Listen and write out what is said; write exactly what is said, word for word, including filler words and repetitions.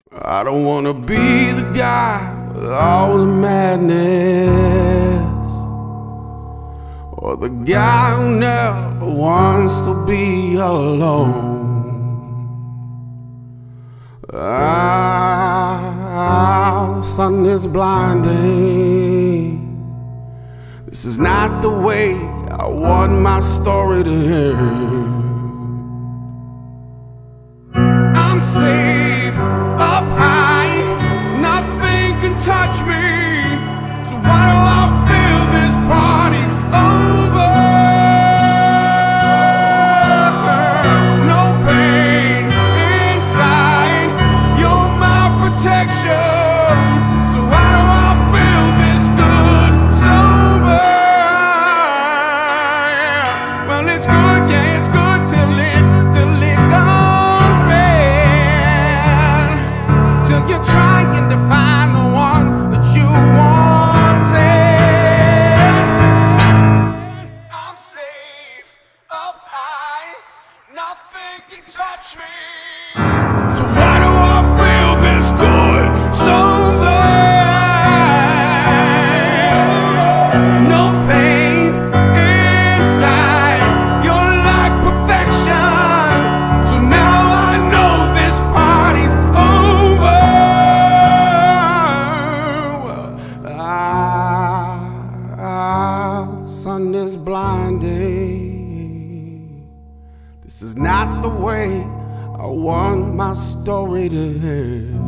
I don't wanna be the guy with all the madness, or the guy who never wants to be alone. Ah, the sun is blinding. This is not the way I want my story to end. I'm safe up high, nothing can touch me. So why do I feel this party's over? No pain inside, you're my protection. So why do I feel this good sober? Yeah. Well, it's good, yeah, it's good till it, till it goes bad. Till you're trying to find the one that you wanted. I'm safe up high, nothing can touch me. So why do I feel this good so sad? No pain inside, you're like perfection. So now I know this party's over. Ah, the sun is blinding. This is not the way I want my story to end.